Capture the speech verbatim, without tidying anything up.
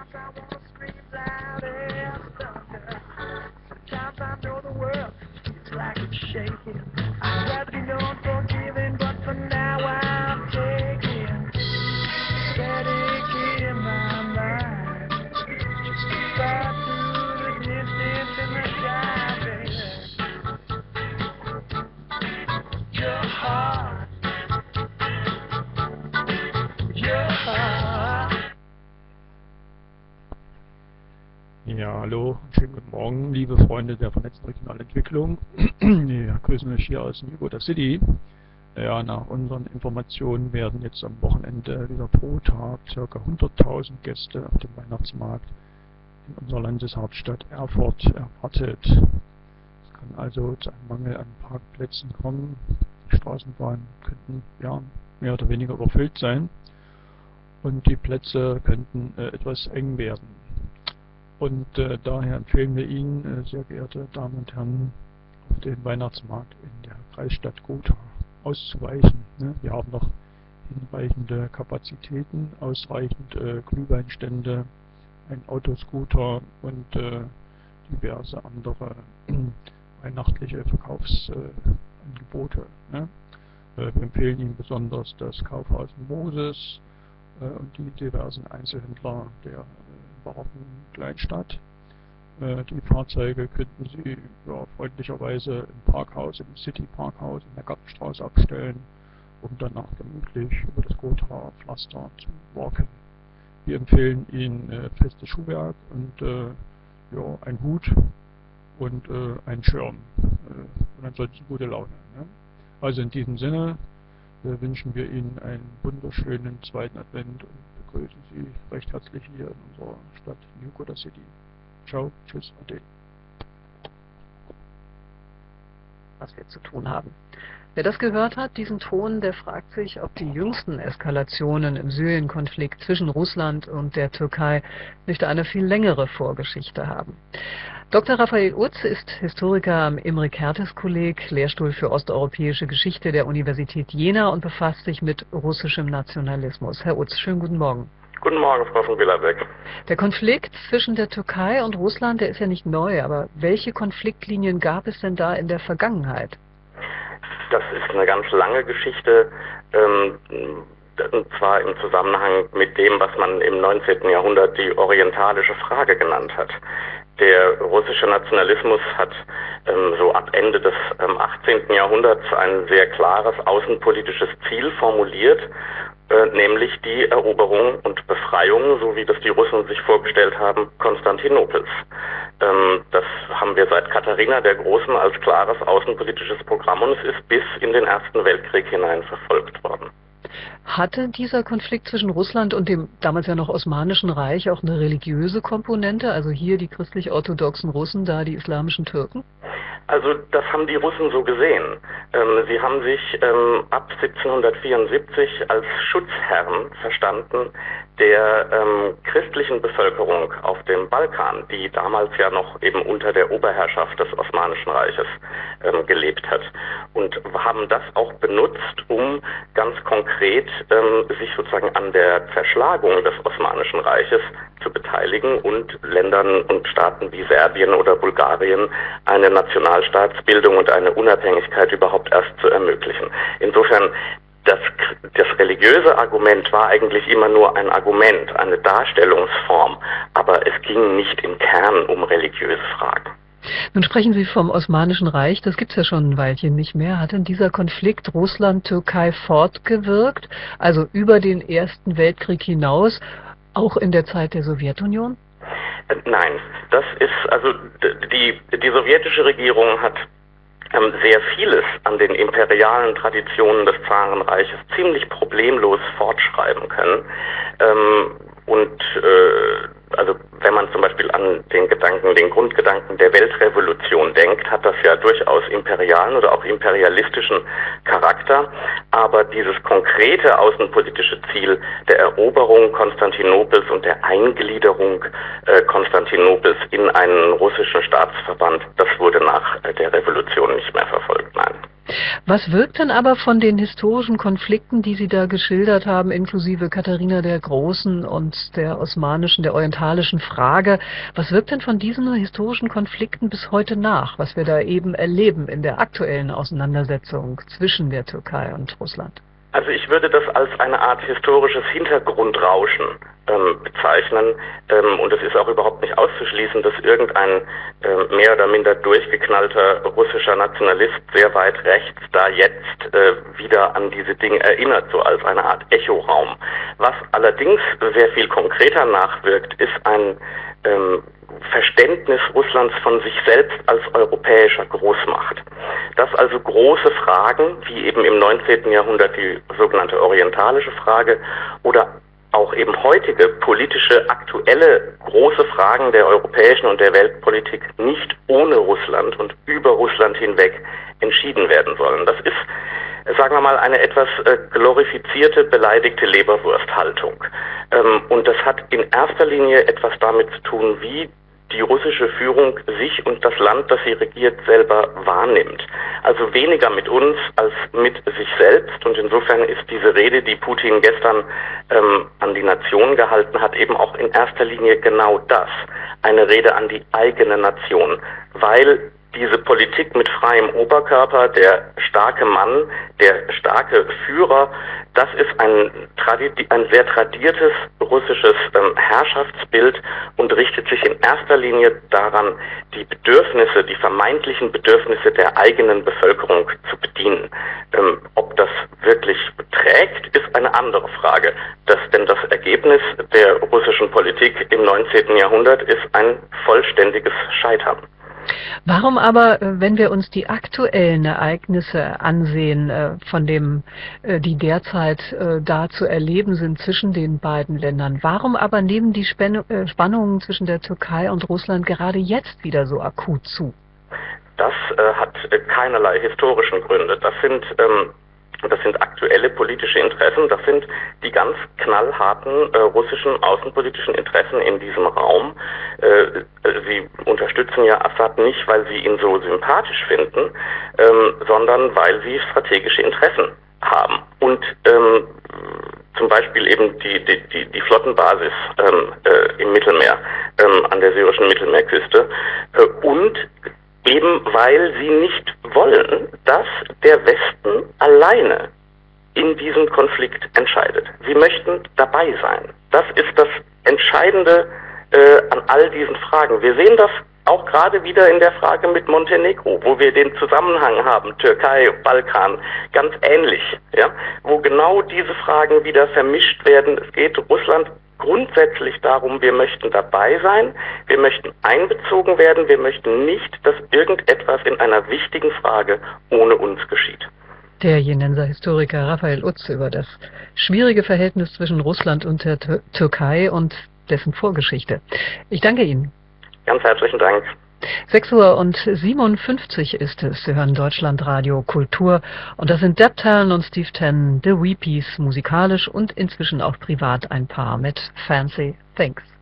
Ja, hallo, schönen guten Morgen, liebe Freunde der vernetzten Regionalentwicklung. Wir grüßen euch hier aus New York City. Ja, nach unseren Informationen werden jetzt am Wochenende wieder pro Tag ca. hunderttausend Gäste auf dem Weihnachtsmarkt in unserer Landeshauptstadt Erfurt erwartet. Es kann also zu einem Mangel an Parkplätzen kommen. Die Straßenbahnen könnten ja mehr oder weniger überfüllt sein und die Plätze könnten äh, etwas eng werden. Und äh, daher empfehlen wir Ihnen, äh, sehr geehrte Damen und Herren, auf den Weihnachtsmarkt in der Kreisstadt Gotha auszuweichen. Ne? Wir haben noch hinreichende Kapazitäten, ausreichend äh, Glühweinstände, ein Autoscooter und äh, diverse andere äh, weihnachtliche Verkaufsangebote. Äh, ne? äh, wir empfehlen Ihnen besonders das Kaufhaus Moses äh, und die diversen Einzelhändler der barocken Kleinstadt. Äh, die Fahrzeuge könnten Sie ja, freundlicherweise im Parkhaus, im City Parkhaus in der Gartenstraße abstellen, um danach gemütlich über das Gotha Pflaster zu walken. Wir empfehlen Ihnen äh, festes Schuhwerk und äh, ja, ein Hut und äh, ein Schirm äh, und ansonsten gute Laune. Ne? Also in diesem Sinne äh, wünschen wir Ihnen einen wunderschönen zweiten Advent und begrüßen Sie recht herzlich hier in unserer Stadt New York City. Ciao, tschüss, ade. Was wir zu tun haben. Wer das gehört hat, diesen Ton, der fragt sich, ob die jüngsten Eskalationen im Syrien-Konflikt zwischen Russland und der Türkei nicht eine viel längere Vorgeschichte haben. Doktor Raphael Utz ist Historiker am Imre-Kertész-Kolleg, Lehrstuhl für osteuropäische Geschichte der Universität Jena und befasst sich mit russischem Nationalismus. Herr Utz, schönen guten Morgen. Guten Morgen, Frau von Billerbeck. Der Konflikt zwischen der Türkei und Russland, der ist ja nicht neu, aber welche Konfliktlinien gab es denn da in der Vergangenheit? Das ist eine ganz lange Geschichte, ähm, und zwar im Zusammenhang mit dem, was man im neunzehnten Jahrhundert die orientalische Frage genannt hat. Der russische Nationalismus hat ähm, so ab Ende des ähm, achtzehnten Jahrhunderts ein sehr klares außenpolitisches Ziel formuliert, äh, nämlich die Eroberung und Befreiung, so wie das die Russen sich vorgestellt haben, Konstantinopels. Ähm, das haben wir seit Katharina der Großen als klares außenpolitisches Programm und es ist bis in den Ersten Weltkrieg hinein verfolgt worden. Hatte dieser Konflikt zwischen Russland und dem damals ja noch Osmanischen Reich auch eine religiöse Komponente? Also hier die christlich-orthodoxen Russen, da die islamischen Türken? Also das haben die Russen so gesehen. Ähm, sie haben sich ähm, ab siebzehnhundertvierundsiebzig als Schutzherren verstanden der ähm, christlichen Bevölkerung auf dem Balkan, die damals ja noch eben unter der Oberherrschaft des Osmanischen Reiches ähm, gelebt hat. Und haben das auch benutzt, um ganz konkret ähm, sich sozusagen an der Zerschlagung des Osmanischen Reiches zu beteiligen und Ländern und Staaten wie Serbien oder Bulgarien eine Nationalstaatsbildung und eine Unabhängigkeit überhaupt erst zu ermöglichen. Insofern Das, das religiöse Argument war eigentlich immer nur ein Argument, eine Darstellungsform, aber es ging nicht im Kern um religiöse Fragen. Nun sprechen Sie vom Osmanischen Reich, das gibt es ja schon ein Weilchen nicht mehr. Hat denn dieser Konflikt Russland-Türkei fortgewirkt, also über den Ersten Weltkrieg hinaus, auch in der Zeit der Sowjetunion? Nein, das ist, also die, die sowjetische Regierung hat sehr vieles an den imperialen Traditionen des Zarenreiches ziemlich problemlos fortschreiben können. Ähm, und äh, also wenn man zum Beispiel an den Gedanken, den Grundgedanken der Weltrevolution denkt, hat das ja durchaus imperialen oder auch imperialistischen Charakter. Aber dieses konkrete außenpolitische Ziel der Eroberung Konstantinopels und der Eingliederung äh, Konstantinopels in einen russischen Staatsverband, das wurde nach äh, der Revolution nicht mehr verfolgt, nein. Was wirkt denn aber von den historischen Konflikten, die Sie da geschildert haben, inklusive Katharina der Großen und der osmanischen, der orientalischen Frage, was wirkt denn von diesen historischen Konflikten bis heute nach, was wir da eben erleben in der aktuellen Auseinandersetzung zwischen der Türkei und Russland? Also ich würde das als eine Art historisches Hintergrundrauschen ähm, bezeichnen, ähm, und es ist auch überhaupt nicht auszuschließen, dass irgendein äh, mehr oder minder durchgeknallter russischer Nationalist sehr weit rechts da jetzt äh, wieder an diese Dinge erinnert, so als eine Art Echoraum. Was allerdings sehr viel konkreter nachwirkt, ist ein ähm, Verständnis Russlands von sich selbst als europäischer Großmacht. Dass also große Fragen, wie eben im neunzehnten Jahrhundert die sogenannte orientalische Frage oder auch eben heutige politische, aktuelle große Fragen der europäischen und der Weltpolitik nicht ohne Russland und über Russland hinweg entschieden werden sollen. Das ist, sagen wir mal, eine etwas äh, glorifizierte, beleidigte Leberwursthaltung. Ähm, und das hat in erster Linie etwas damit zu tun, wie die russische Führung sich und das Land, das sie regiert, selber wahrnimmt. Also weniger mit uns als mit sich selbst. Und insofern ist diese Rede, die Putin gestern ähm, an die Nation gehalten hat, eben auch in erster Linie genau das. Eine Rede an die eigene Nation. Weil diese Politik mit freiem Oberkörper, der starke Mann, der starke Führer, das ist ein, ein sehr tradiertes russisches ähm, Herrschaftsbild und richtet sich in erster Linie daran, die Bedürfnisse, die vermeintlichen Bedürfnisse der eigenen Bevölkerung zu bedienen. Ähm, ob das wirklich trägt, ist eine andere Frage. Das, denn das Ergebnis der russischen Politik im neunzehnten Jahrhundert ist ein vollständiges Scheitern. Warum aber, wenn wir uns die aktuellen Ereignisse ansehen, von dem, die derzeit da zu erleben sind zwischen den beiden Ländern, warum aber nehmen die Spannungen zwischen der Türkei und Russland gerade jetzt wieder so akut zu? Das äh, hat keinerlei historischen Gründe. Das sind ähm Das sind aktuelle politische Interessen, das sind die ganz knallharten äh, russischen außenpolitischen Interessen in diesem Raum. Äh, sie unterstützen ja Assad nicht, weil sie ihn so sympathisch finden, ähm, sondern weil sie strategische Interessen haben. Und ähm, zum Beispiel eben die, die, die, die Flottenbasis ähm, äh, im Mittelmeer, ähm, an der syrischen Mittelmeerküste, äh, und eben weil sie nicht wollen, dass der Westen alleine in diesem Konflikt entscheidet. Sie möchten dabei sein. Das ist das Entscheidende äh, an all diesen Fragen. Wir sehen das auch gerade wieder in der Frage mit Montenegro, wo wir den Zusammenhang haben, Türkei, Balkan, ganz ähnlich, ja, wo genau diese Fragen wieder vermischt werden. Es geht Russland grundsätzlich darum, wir möchten dabei sein, wir möchten einbezogen werden, wir möchten nicht, dass irgendetwas in einer wichtigen Frage ohne uns geschieht. Der Jenenser Historiker Raphael Utz über das schwierige Verhältnis zwischen Russland und der Tür- Türkei und dessen Vorgeschichte. Ich danke Ihnen. Ganz herzlichen Dank. sechs Uhr und siebenundfünfzig ist es. Sie hören Deutschlandradio Kultur und das sind Deb Tannen und Steve Tannen, The Weepies, musikalisch und inzwischen auch privat ein Paar mit Fancy Things.